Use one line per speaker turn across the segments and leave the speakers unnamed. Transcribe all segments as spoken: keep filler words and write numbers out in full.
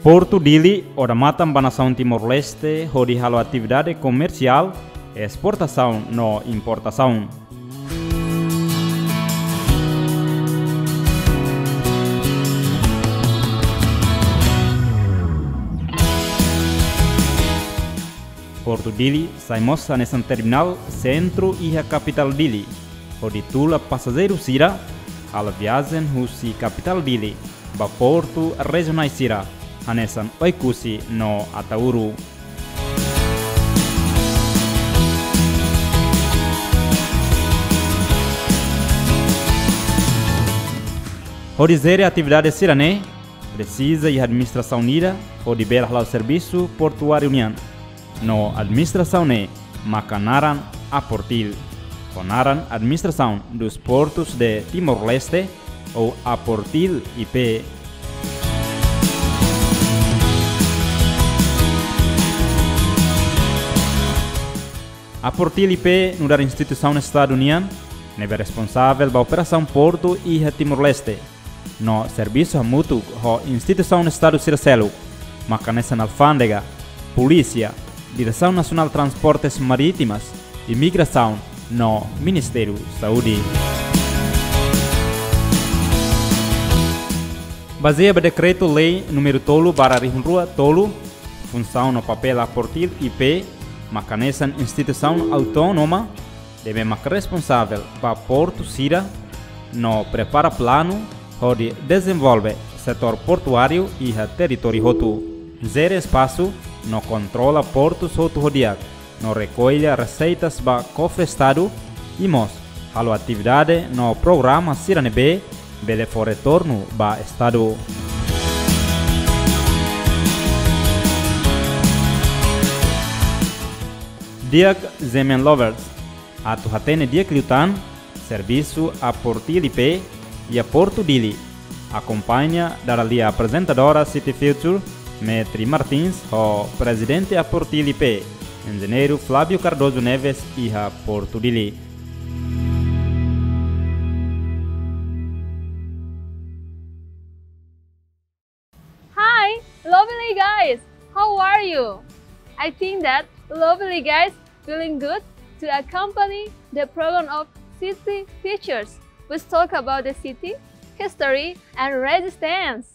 Porto Dili, ora matam nação Timor-Leste, onde halo atividade comercial, exportação no importação. Porto Dili saímos nesse terminal centro e a capital Dili, onde tula passageiro sira, a viagem husi capital Dili, ba porto regional sira, anesan oikusi no Atauru. Onde zere atividade sirane, precisa e administração nira, onde bela o serviço portuário união. No administração ne macanaran APORTIL, conaran administração dos portos de Timor-Leste ou APORTIL I P. APORTIL I P no da instituição do Estado União, é responsável pela operação Porto e Timor-Leste. No serviço mútuo ho instituição do Estado Circelo, macanessa na alfândega, polícia, Direção Nacional de Transportes Marítimas e Migração no Ministério da Saúde. Baseado no Decreto-Lei número tolo barra rua tolo, função no papel APORTIL I P, macanessa instituição autônoma, deve ser responsável para Porto Sira, no prepara plano, onde desenvolve setor portuário e território roto. Zero espaço, no controla portos rodoviários, no recolhe receitas para cofre Estado e mos, a atividade no programa Sirane B, bele for retorno para Estado. Diak Zemen Lovers, atu hatene diak liutan, serviço APORTIL I P e a Porto Dili, acompanha da lia apresentadora City Future, Metri Martins, o presidente APORTIL I P, engenheiro Flávio Cardoso Neves e a Porto Dili.
Hi, lovely guys! How are you? I think that lovely guys feeling good to accompany the program of City Features, which talk about the city, history, and resistance.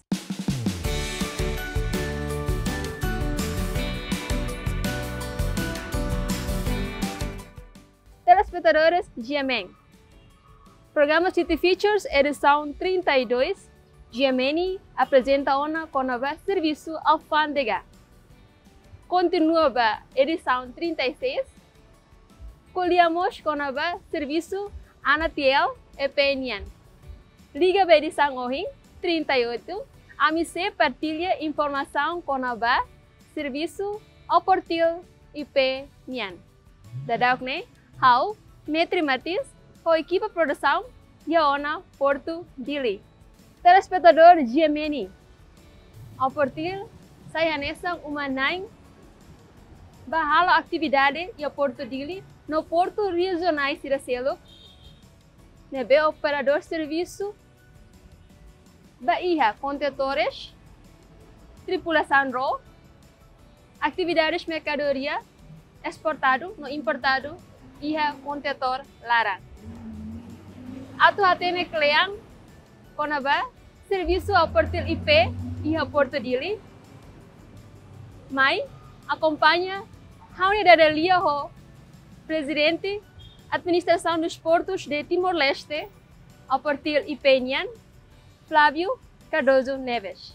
Telespectadores Giameng. Programa City Features edição trinta e dois, Giameni apresenta uma com nova serviço alfândega. Continua a edição trinta e seis, colhemos com nova serviço Anatiel e Penyan. Liga a edição hoje, trinta e oito, a me se partilha informação com nova serviço APORTIL I P Nyan. Dadak ne? How, Metri Martins, com a equipe de produção e a ONA Porto Dili. Telespectador Giameni, APORTIL saya nessa uma nine bahala atividade e a Porto Dili no Porto Regional Ciracelo, nebe operador serviço, baía contentores, tripulação ro, atividades mercadoria, exportado no importado, iha contentor larang. Atu hatene kleang konaba serviço APORTIL I P iha Porto Dili. Mai acompanha haune dadalia ho presidente administração dos portos de Timor-Leste APORTIL I P Nyan, Flávio Cardoso Neves.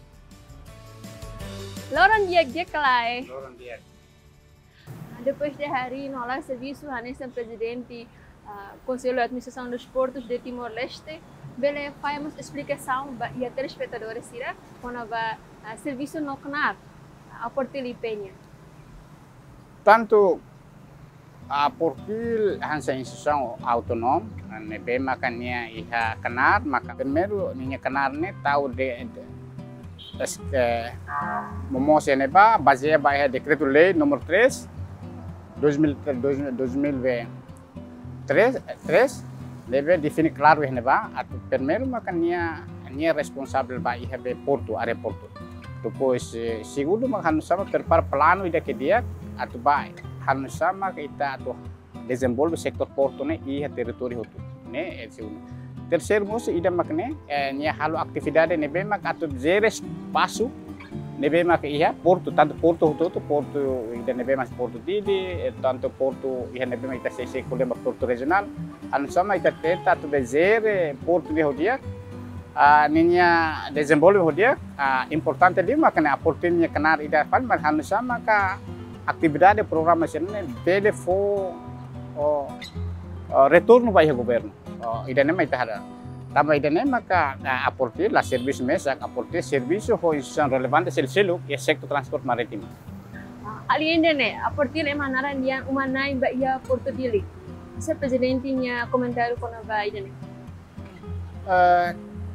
Loran diak diak kalai. Loran diak. Depois de hari nolah serviço hanesan presidente uh, Conselho de Administração dos Portos de Timor-Leste, bele fazemos explicação e a telespectadores sira quando va uh, serviço no canar APORTIL I P nya.
Tanto a APORTIL hansa instituição autônoma, nebe makanya iha canar, maka primeiro ninha canar ne tahu de este momos neba baseado ba decreto-lei número três dois mil e três deve definir claro isso neba. Primeiro makanya nia responsável ba iha be porto aeroporto depois segundo mak hanu sama prepara plano ida ke dia atau ba hanu sama kita atau desenvolve sektor porto ne iha território hotu ne é segundo terceiro moço ida mak ne nya halo atividade ne bem mak atau zero espaço ne bem mak iha porto tanto porto hotu porto ida ne bem mas porto didi tanto porto iha ne bem ita se kolem porto regional hanu sama ita tenta atau zero porto de hodia Uh, ninya desenvolve hodia uh, importante dia makanya aportilnya kenar ida pan man hanu sama ka atividade programa sene bele fo oh, uh, retorno vai governo oh, ida nema ita hada tamba ida nema ka uh, aportil la serviço mesa aportil serviço ho instituição relevante sel selo e sector transport marítimo
ali ainda né aportil é manaran yang umanai ba ia porto dili se presidentinya comentário com a vai ida né
uh,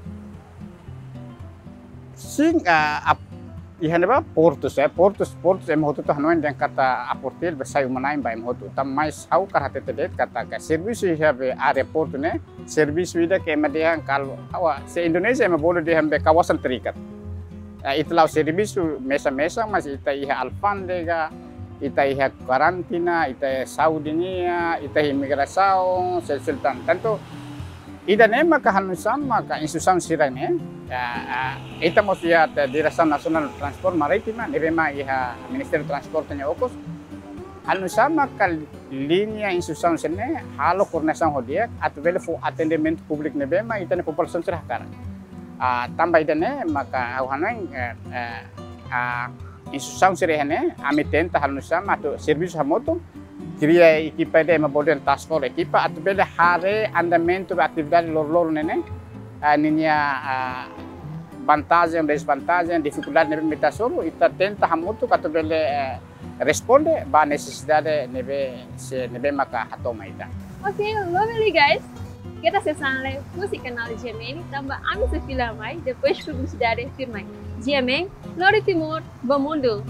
sim uh, ihan ba portos eh portos portos em hotu to hanuan yang kata aportil besai manai ba em hotu tam mais hau kar hate tedet kata ka serviço have aeroporto ne serviço ida ke madiang kalau awa se Indonesia em bolo di hambe kawasan terikat uh, itulah serviço mesa-mesa mas ita iha alfandega ita iha karantina ita saudinia ita imigração selseltan tanto ida nema ka hanu sama ka instituição sirane uh, ita mos ya Direção Nacional de Transport Marítimo nebema iha Ministério de Transporte nya okos hanu sama ka linha instituição sene halo coordenação hodia atau bele fu atendimento público nebema ita ne população serah kara uh, tambah ida ne maka au hanan uh, uh, instituição sirene ami tenta hanu sama atau serviço hamoto cria equipa de maboden task force equipa atau bele hare andamento da atividade lor-lor nene uh, ninya uh, vantagem desvantagem dificuldade nebe metasoro ita tenta hamutu atau bele uh, responde ba necessidade nebe se nebe maka hatoma ita.
Okay, lovely guys. Kita sesanle fusi canal G M N tambah ami se filamai depois publicidade firmai. G M N, Lori Timur, bom mundo.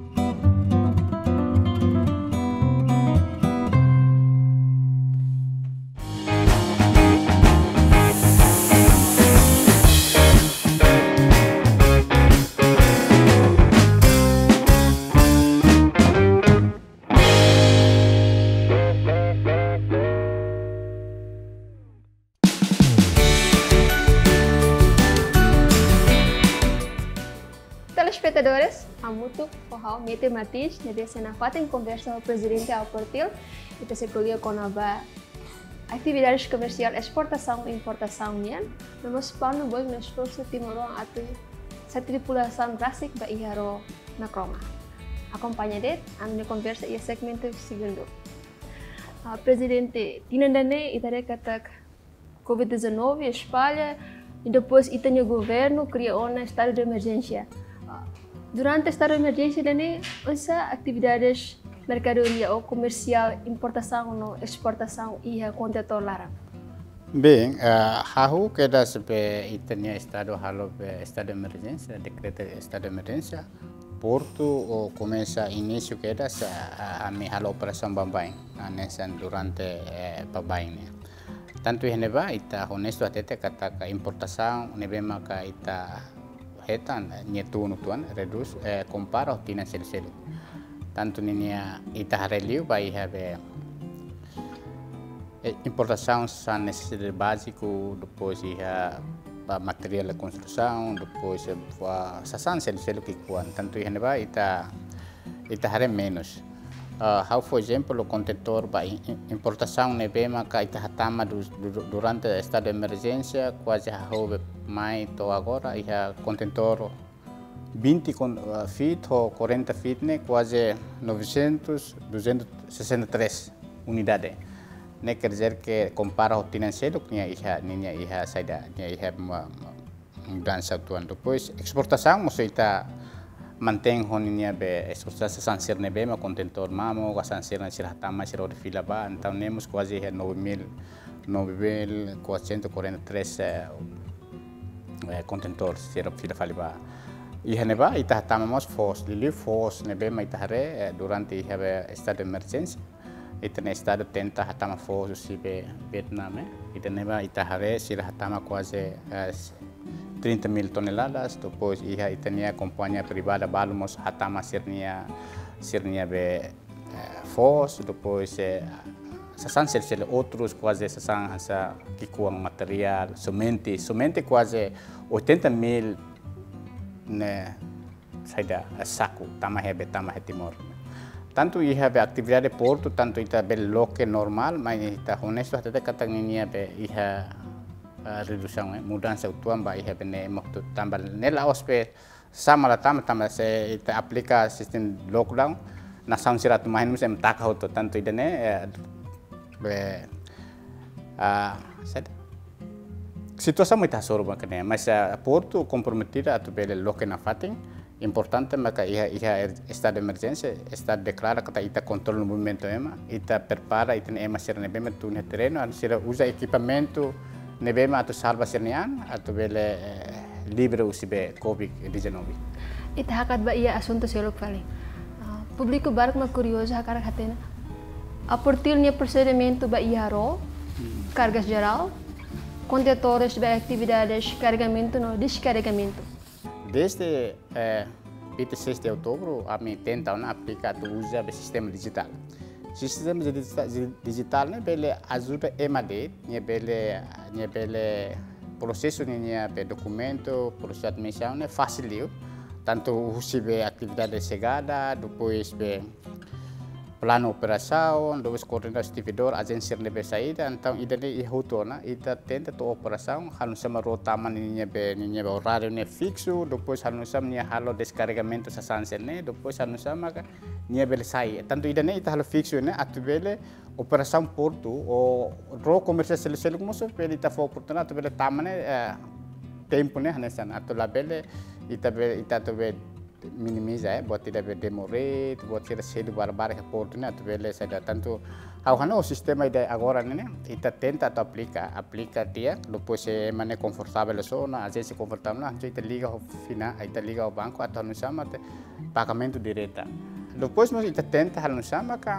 Telespectadores, amutu kohau mete matis nebe sena fatem conversa ao presidente APORTIL e se colheu com a atividades comercial exportação e importação nian namos pano boy no esforço timorong atu sa tripulação rasik ba iharo na kroma acompanha det anu conversa e segmento segundo uh, presidente tinandane itare katak covid dezenove espalha e depois itanya governo cria um estado de emergência. Durante estado de emergência dane usa atividades mercadoria ou comercial importação ou exportação e a contentor larang.
Bem, uh, hahu queda sepe itania estado halo estado de emergência, decreto de estado de emergência, Porto ou começa início queda sa a mi halo operação bambain, nessa durante eh, babain. Tanto heneba ita honesto atete kata ka importação nebema ka ita hetan nyetu tuan redus eh, compara tina sel sel tanto ninia ita hareliu vai have eh, importação são necessidade básico depois ia material de construção depois a sasan sel sel que kuan tanto ia neba ita ita hare menos uh, how for example o contentor vai importação nebema ka ita hatama du, du, durante o estado de emergência quase houve mai to agora ia contentor vinte feet ou quarenta feet ne quase novecentos, duzentos e sessenta e três unidades. Ne quer dizer que compara o financeiro que ia ninha ia saída ia mudança tuan depois exportação moseita mantém honinha be exportação sancer ne be ma contentor mamo ga sancer na sirhatama siro de fila ba então nemos quase nove mil nove mil quatrocentos e quarenta e três contentor siro fila faliba e heneba ita tamamos force lili force nebe ma ita hare durante have estado de emergência ita ne estado tenta hatama force si be Vietnam ita neba ita hare sira hatama quase trinta mil toneladas, depois ia itania companhia privada balumos hatama sirnia sirnia be fos, depois sasan sel outros quase sasan asa kikuang material, semente, semente quase oitenta mil ne saida saco, tama hebe tama hetimor. Tanto ia be atividade porto, tanto ita be loke normal, mas ita honesto até katangnia be ia redução, mudança utuan ba ia be ne mokto tambal nela ospe sama la tama tama se ita aplica sistem lockdown na sound sirat mahin musem taka hoto tanto ida ne be a situação muito sorba kene mas porto comprometida atu be loke na fating importante maka ia ia estado de emergência estado declara que ita controle o movimento ema ita prepara ita ema ser nebema tu ne terreno anu sira usa equipamento nebema atu salva sernian atu bele libre usibe covid dezenove
ita hakat ba ia assunto selok fali público barco ma curioso hakara hatena APORTIL nia procedimento ba ia ro cargas geral contentores ba atividades carregamento no descarregamento.
Desde eh, vinte e seis de outubro, a minha tenta uma aplicar o uso do sistema digital. O sistema digital né, ele ajuda a emadir, né, ele, né, ele processo né, be documento, processo de admissão né, facilita, tanto receber atividade de chegada, depois be plano operação, depois coordenar servidor, agência de saída, então ida ne ihutona, ida tenta to operação, halus sama rotama ninya be ninya be horário ne fixo, depois halus sama ninya halo descarregamento sa sanse ne, depois halus sama ka ninya bele sai. Tanto ida ne ita halo fixo ne atu bele operação porto o ro comercial selu selu moso bele ita fo oportunidade atu bele tamane tempo ne hanesan atu la bele ita bele ita to be minimiza eh buat tidak berdemore buat tidak sedu barbar ke portuna tu bele sada tanto au hano sistema ida agora ne ita tenta to aplica aplica dia depois se mane confortável sona às vezes confortável não ita liga ao fina ita liga ao banco atau no sama pagamento direta depois nós ita tenta hal no sama ka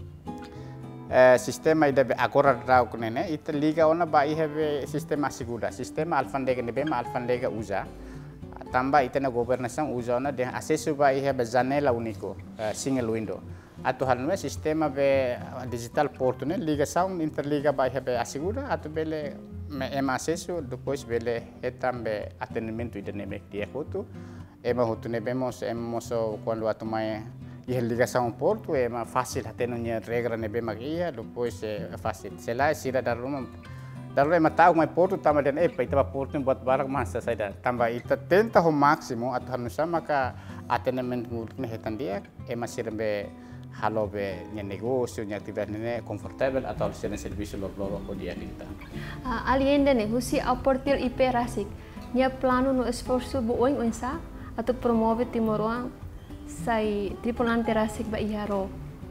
eh, sistema ida agora rau ne ita liga ona ba ihe sistema segura sistema alfandega ne bema alfandega usa tambah itena governação usa na de acesso ba ia be janela único uh, single window atu hal no sistema be digital porto ne ligação interliga ba ia be assegura atu bele me ema acesso depois bele etambe atendimento idene me dia foto ema hotu ne vemos emoso quando atu mai ia ligação porto ema fácil ateno nya regra ne be magia depois é fácil sela sira dar rumah Dalam lima tahun mai porto tambah dan eh ita porto buat barang masa saya tambah ita tenta ho máximo atau hanusa maka atendimento murni hetan dia eh masih rembe halo be nya negócio nya atividade ne confortável atau sena serviço lor lor ko dia kita.
Alien dene husi APORTIL I P rasik nya plano no esforço buoing unsa atau promove timoruang sai tripulante rasik ba iharo.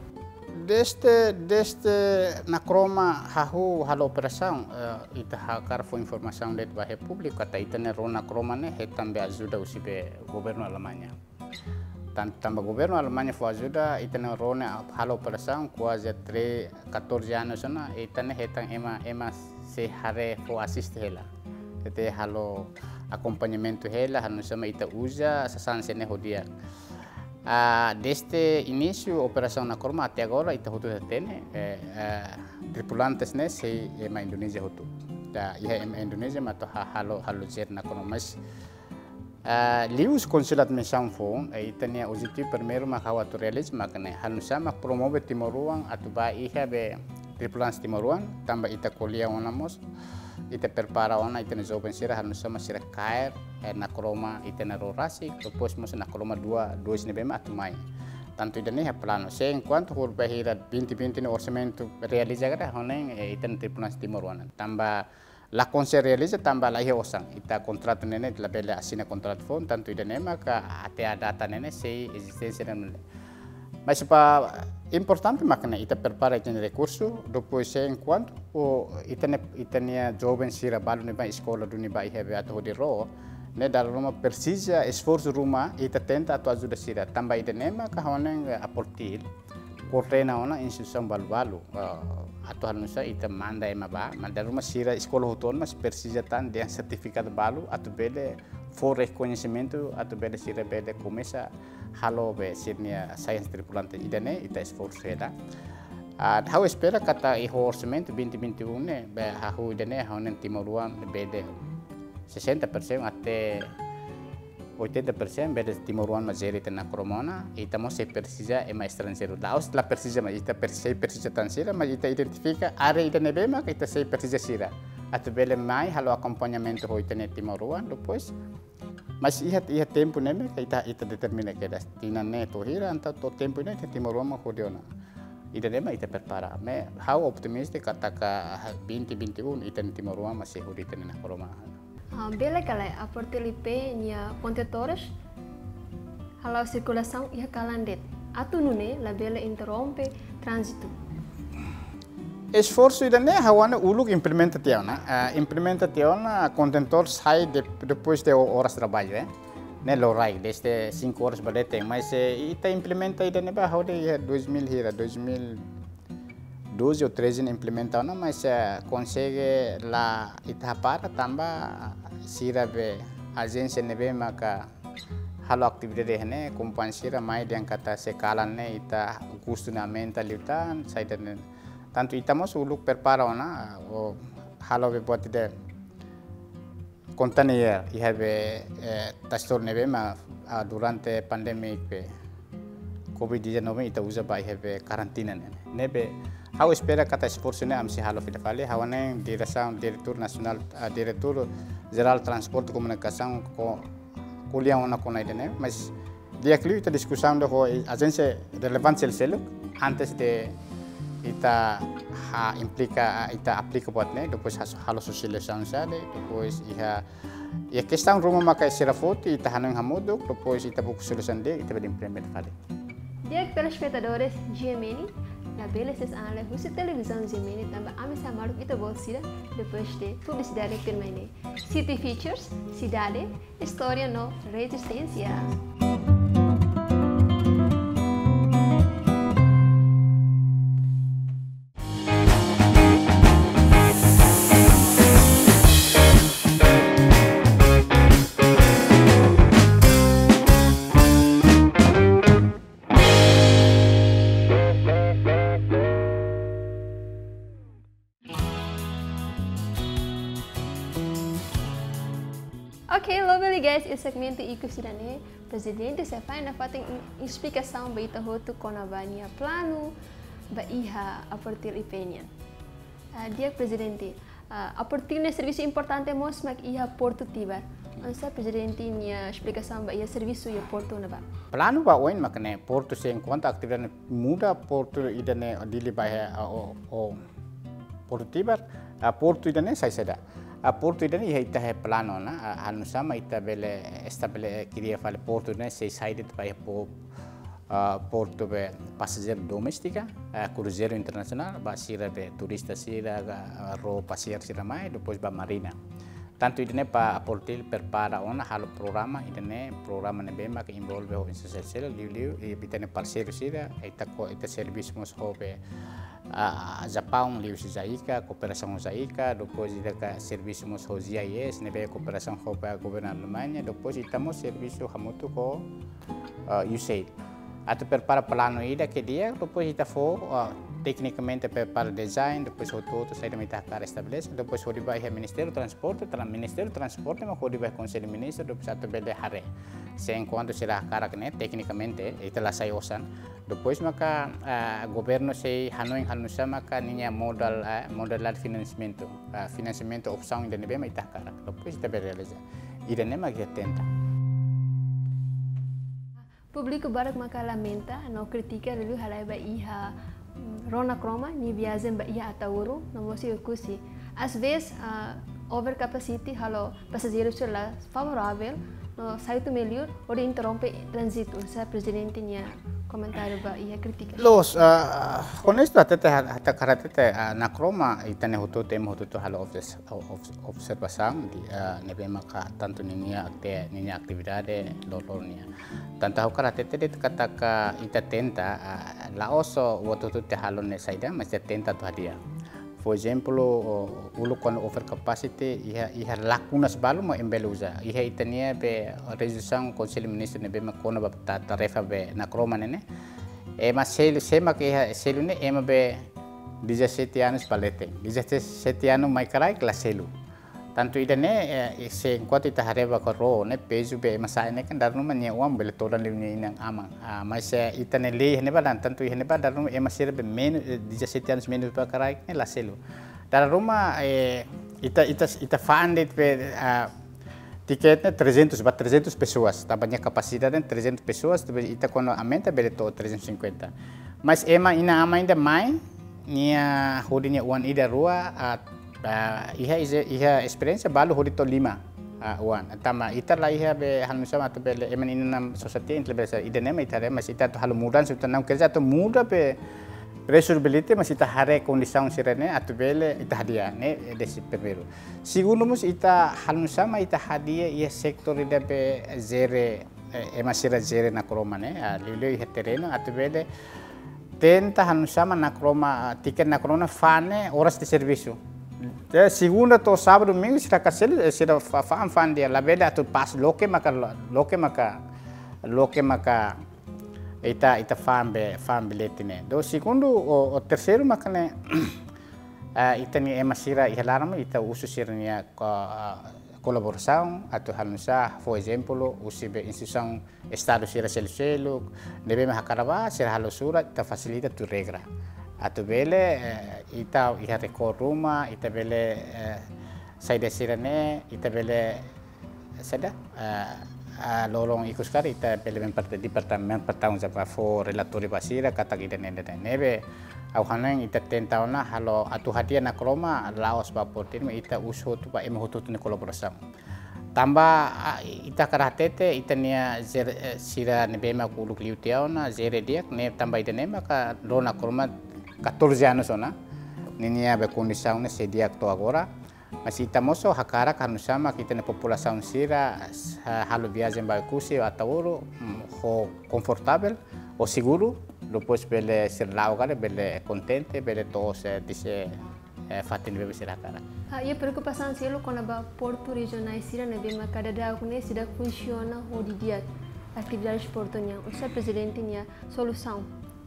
Desde desde na croma hahu halo operação uh, ita hakar fo informação det ba público kata ita ne rona croma ne hetam be ajuda usibe governo Alemanha tan tamba governo Alemanha fo ajuda ita ne rona halo operação quase três, quatorze anos na ita ne hetam ema ema se hare fo assiste hela tete halo acompanhamento hela hanu sama ita usa sasan sene hodia. Uh, desde início operação na Corma até agora ita hutu tene eh, uh, tripulantes ne se ema Indonesia hutu da ia ema Indonesia mato halo halo cer na Corma mas uh, lius consulat mensão fo ita ne objetivo primeiro makawa to realismo makane hanu sama promove timoruang atu ba ia be tripulantes timoruang tambah ita kolia onamos ita prepara ona ita ne jovem sira hanu sama sira kair na Coroma ita na rorasi depois mas na Coroma dua dua sini bema atumai tanto ida ne plano se enquanto por bahira vinte vinte no orçamento realiza gara honen ita na tripulantes timoruan tamba la konser realiza tamba la ia osang ita contrato nene la bela asina contrato fon tanto ida ne maka ate data nene se existência nene mas pa importante makna ita prepara ita recurso depois se enquanto o ita ne ita ne jovem sira balu ne ba escola do ne ba ia ato de ro ne dalam rumah precisa esforço rumah ita tenta atau ajuda sira tambah ita nema kahonen APORTIL coordena ona instituição balu-balu atau hanusa ita manda ema ba manda rumah sira escola hoton mas precisa tan dia sertificado balu atau bele for reconhecimento atau bele sira bele começa halo be sirnia science tripulante idane ita esforço eda a how espera kata e orçamento vinte e vinte e um ne be hahu idane hanen timoruan bele sessenta persen até oitenta persen beda timoruan mazeri tena cromona ita mo se precisa e mais estrangeiro laos la precisa mas ita precisa precisa tansira mas ita identifica are ita nebema que ita se precisa sira atu bele mai halo acompanhamento ho ita ne timoruan depois mas ia ia tempo neme que ita ita determina que das tina ne to hira anta to tempo ne timoruan ma hodiona ita nema ita prepara me how optimistic kataka vinte e vinte e um ita timoruan masih hodi tena croma.
Uh, bela kala APORTIL I P nia contentores halau circulação ia calandet atu nune la bela interrompe trânsito
esforço idane hawana uluk implementa tiona uh, implementa tiona contentor sai de, depois de horas de trabalho eh ne lorai desde cinco horas balete mas eh, ita implementa idane ba hode dois mil hira dois mil doze ou treze implementa na mas uh, consegue lá Itapara tambah sira be agência nebe maka halo atividade hene compansira mai yang kata sekalan ne ita custo na menta liutan saiden tanto itamos uluk prepara ona o halo be buat de container i have eh, tastor nebe ma uh, durante pandemic be covid dezenove ita usa ba have karantina ne nebe how espera kata esforço ne amsi halo fita fale hawane direção diretor nacional uh, diretor geral transporte e comunicação com kuliah ona kona idene mas dia kli ita discussão do agência relevante selo antes de ita ha implica ita aplica botne depois halo socialização sale depois iha ia questão rumah maka sira foto ita hanang hamudo depois ita buku solução de ita implement fale.
Dia telespectadores G M N la bela ses anale husi televisão G M N também amisa malu ita bolsira depois de publicidade termine. City Features, cidade, história no resistência. Ok, lovely guys, esse segmento iku sidane presidente saya faz na fating explicação baita hotu konabania plano ba iha APORTIL I P nian. Uh, dia presidente, uh, APORTIL ne serviço importante mos mak iha porto tibar. Ansa presidente nia explicação ba iha serviço ia porto na ba.
Plano ba oin makne porto se encontra atividade muda porto idane dili ba o o porto tibar porto idane sai seda. A porto idane ita he plano na anu sama ita bele estabele queria fale porto ne sei sided by po porto be passageiro doméstica cruzeiro internacional ba sira be turista sira ro passear sira mai depois ba marina tanto idane pa APORTIL prepara ona halo programa idane programa ne bema que envolve o insocial liu liu e bitane parceiro sira ita ko ita serviço mos hobe a Japão liu Zaika cooperação Zaika depois ida serviço mos ho G I S nebe cooperação ho pa governo Alemanha depois itamos serviço hamutu ko U S A I D ato prepara plano ida que dia depois ita fo tecnicamente prepara design depois o todo sai da meta cara estabelece depois o dibai Ministério Transporte tra Ministério Transporte ma o dibai Conselho Ministro depois ato bede hare se enquanto será cara que tecnicamente ita la sai osan depois maka uh, governo sei hanoing hanusa maka ninya modal uh, modalat financiamento uh, financiamento opção ida nebe ita cara depois ita realiza ida nema que tenta
Público barak maka lamenta no kritika relu halai ba iha rona croma ni viagem ba iha atauru no mosi kusi às vezes uh, overcapacity halo passageiros lá favorável no saitu melhor ori interrompe trânsito sa presidente nia comentário ba ia crítica.
Los, uh, honesto até até karate na croma itane hutu tem hutu to halo observação di nebe maka tanto ninia akte ninia atividade lolornia. Tanto karate te kata ka ita tenta la oso waktu tu te halo ne saida mas te tenta to hadia. For example, ulu kon over capacity iha iha lakunas balu mo embeluza. Iha itania be resolução conselho ministro nebe makona ba tarefa be na croma nene. Ema selu sema que iha selu ne ema be dezessete anos palete. dezessete anos mai carai que la selu. Tanto ida ne se enquanto ita hareba ko ro ne peso be masa ne kan darno man ya uam bele todan livni nang amang. Mas ita ne le ne badan tanto ihne ba darno ema sere be men dezessete anos menos ba carai ne la selu. Dar rumah ita ita ita funded be tiketnya trezentos ba trezentos pessoas, tabannya kapasitasnya trezentos pessoas, ita quando aumenta bele to trezentos e cinquenta. Mas ema ina ama ainda mai nia hodinya uan ida rua Uh, iha iha experiência balu hodito lima uh, wan tama ita la iha be hanu sama to bele emen inam society intelebesa ida nema ita mas ita to halu mudan suta nam kerja to muda be resolvability mas ita hare condição sirene atu bele ita hadia ne desi primeiro segundo mus ita hanu sama ita hadia ia sektor ida be zere emasira zere na kroma ne lilo iha terreno atu bele tenta hanu sama na kroma tiket na kroma fane horas de serviço. De segunda to sábado domingo será casel será fam fan dia la bela tu pas loke maka loke maka loke maka ita ita fam be fam biletine do segundo o, o terceiro maka ne uh, ita ni emasira ihalarama ita usu sirnya ko uh, colaboração atau halusa for example usi be instituição estado sira selo debe mahakaraba sira halusura ita facilita tu regra atau bele ita iha rekor rumah ita bele saida sirane ita bele sada lorong ikut sekali ita bele memperta departemen pertanggung jawab for relatori basira kata kita nende nebe au hanang ita tentauna halo atu hadiah nak roma laos baportin ita uso tu ba emo tu ni kolaborasi tambah ita karatete ita nia sira nebe ma kuluk liutiauna zere dia ne tambah ita nema ka lona korma catorze anos ona ninia be condição ne sedia to agora mas ita moso hakara kan sama kita ne população sira halo viagem ba kusi atauro ho confortável o seguro depois bele ser lao kare bele contente bele to se dise fatin be sira kara
ha ia preocupação selo quando ba porto regional sira ne be makada da kune sida funciona ho di dia atividades portonya o seu presidente nia solução.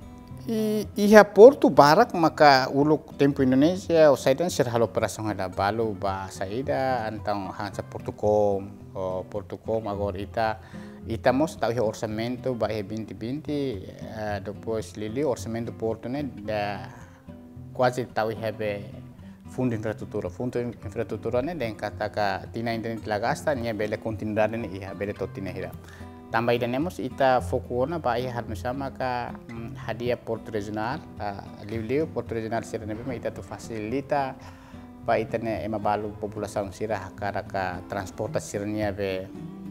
I iha Porto barak maka uluk tempo Indonesia o saidan sir halo operação ada balu ba saida antang hansa Portucom o Portucom agora ita ita mos tau orçamento ba e vinte vinte uh, depois lili orçamento Porto ne da quase tau have fundo infraestrutura fundo infraestrutura ne den kata ka tina internet la gasta nia bele continuidade ne iha bele totina hira tambah idanemos ita fokuona ba iha harus sama ka hadiah porto regional liu-liu porto regional sira nebe ita tu facilita ba ita ne ema balu população sira hakara ka transportasi sirnya be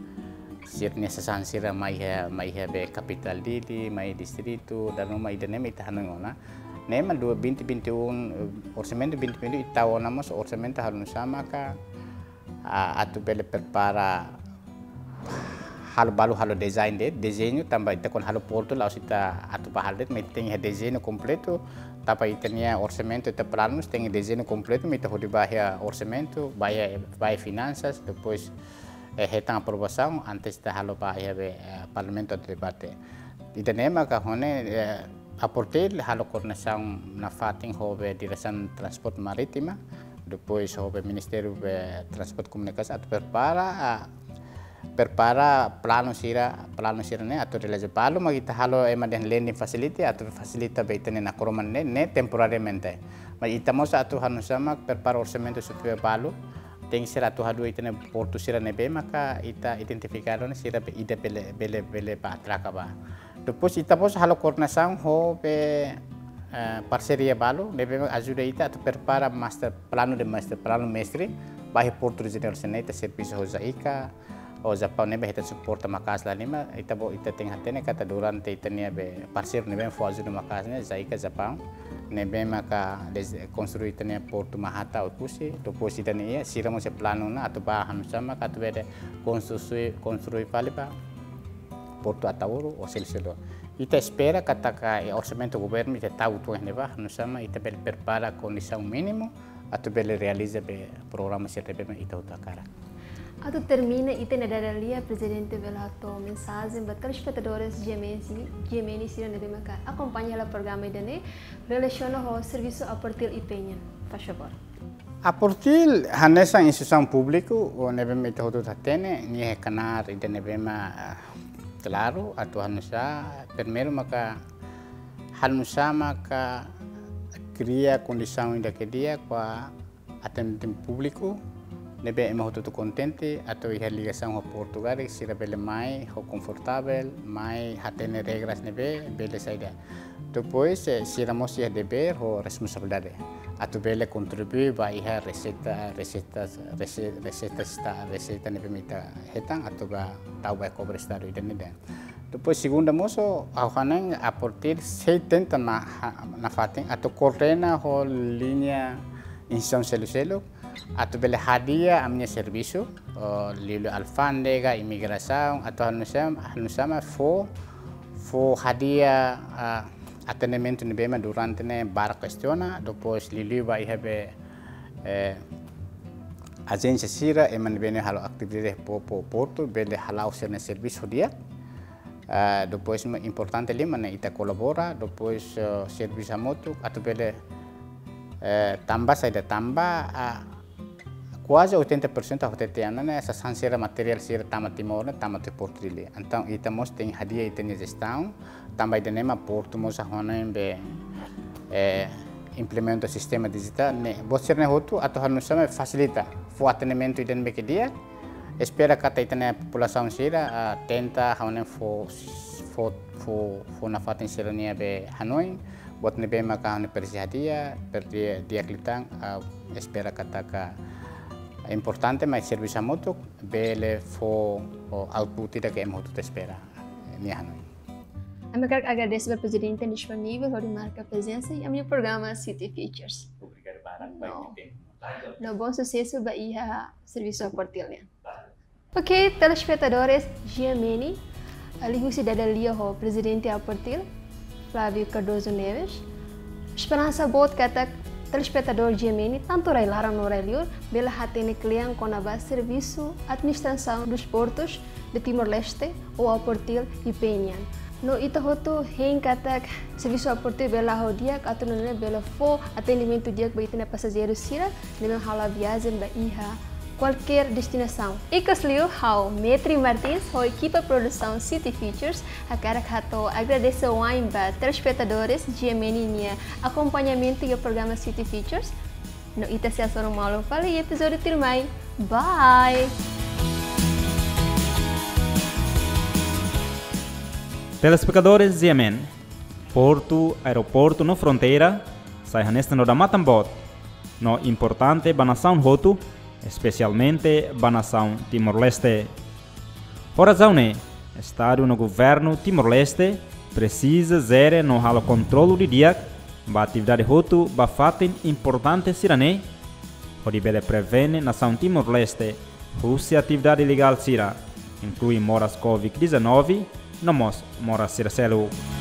sirnya sesan sira mai ha mai ha be capital dili mai distrito dan rumah ida neme ita hanongona nema dua vinte vinte e um orçamento vinte vinte ita onamos orçamento harus sama ka atu bele prepara halo balu halo design de desenho tambah ita kon halo porto la usita atu bahal de meeting ha desenho completo tapa itania orçamento ita planos tem desenho completo mita hodi bahia orçamento bahia bahia finanças depois eh, hetang aprovação antes da halo bahia be eh, parlamento de debate ita nema ka hone eh, APORTIL halo coordenação na fating hobe direção transport maritima depois hobe ministério be transport comunicação atu prepara uh, prepara plano sira plano sira ne atau relase palo magita halo ema den lending facility atau facilita beitene na kroman ne ne temporariamente ma itamos atau hanu sama prepara orçamento superior palo tem sira atau hadu itene porto sira ne be maka ita identificaron sira be ida bele bele bele pa atraka ba depois itamos halo coordenação ho be uh, parceria palo nebe ajuda ita atau prepara master plano de master plano mestre bahi porto regional seneta serviço hozaika o Japão nebe hita suporta makas la lima ita bo ita ting hatene kata durante ita nia be parceiro nebe fo ajuda makas ne zaika Japão nebe maka construir ita nia porto mahata o pusi depois ita nia siramo se plano na atu ba hanu sama kata bede construir construir palipa porto atauro o selo ita espera kata ka orçamento governo ita tau tu neba hanu sama ita bel prepara condição mínimo atu bel realiza be programa se rebe ita utakara.
Atu termina e tem a presidente Velato mensagem para telespectadores G M N Sira Nebemaka. Acompanha o programa e relaciona com o serviço APORTIL e Penha. Faz favor.
APORTIL hanesa instituição pública o nebema itu hotu tatene ni hekanar ide nebema claro atu hanusa primeiro maka hanusa maka cria condição ainda que dia com atendimento público nebe ema hotu contente atau iha ligação com Portugal sira bele mai ho confortável mai hatene regras nebe bele saida depois sira mos ia deber ho responsabilidade atau bele contribuir ba iha receita receitas receitas sta receita nebe mita hetang atau ba tau ba cobre estado ide nede depois segunda moso au hanang APORTIL se tenta na na fating atau coordena ho linha instituição selo atau bela hadiah amnya serviço lilo alfandega imigração atau hanusama hanusama fo fo hadiah atendimento nebema durante ne bar questiona depois lilo vai have agência sira eman bene halo atividade po po porto bele halau serna serviço dia depois importante lima ne ita colabora depois serviço moto atau bele tambah saida tambah quase oitenta por cento da tetiana né essa sansera material sira tama timor tama te portrile então ita mos tem hadia ita ne gestão também de nema porto mos honen be eh implementa sistema digital ne bosser ne hotu atau hanusama facilita fo atendimento iden be que dia espera kata ita ne população sira tenta honen fo fo fo fo na fatin sira ne be hanoi buat ne be maka ne persihadia per dia dia klitang espera kata ka importante mas serviço moto bele fo output da que é muito espera minha hanoi.
Eu quero agradecer ao presidente disponível por marcar a presença e ao meu programa City Features.
Obrigado para no,
no bom sucesso para o serviço APORTIL. Ok, telespectadores G M N, ali você deve ler o presidente APORTIL, Flávio Cardoso Neves. Esperança boa que telespectador G M N, tanto rai larang no rai liur, bela hatene kliang kona ba serviço administração dos portos de Timor-Leste ou APORTIL e Penha. No ita hotu heng katak serviço APORTIL bela ho dia atau nene bela fo atendimento dia bagi tena passageiro sira dengan hala viagem ba iha qualquer destinação. Ikas liu hau Metri Martins, ho equipa produção City Features, a cara kato agradecer o aim ba telespectadores G M N nia acompanhamento do programa City Features. No ita se asoro malo fala e episódio tirmai. Bye.
Telespectadores G M N, porto, aeroporto no fronteira, sai hanesta no da Matambot, no importante banação hotu, especialmente banação Timor-Leste. Por razão é, Estado no governo Timor-Leste precisa zere no halo controle de dia, ba atividade hotu ba fatin importante sirane, onde bele prevene nação Timor-Leste, Rússia atividade ilegal sira, inclui moras covid dezenove, Nomos mora Circelo.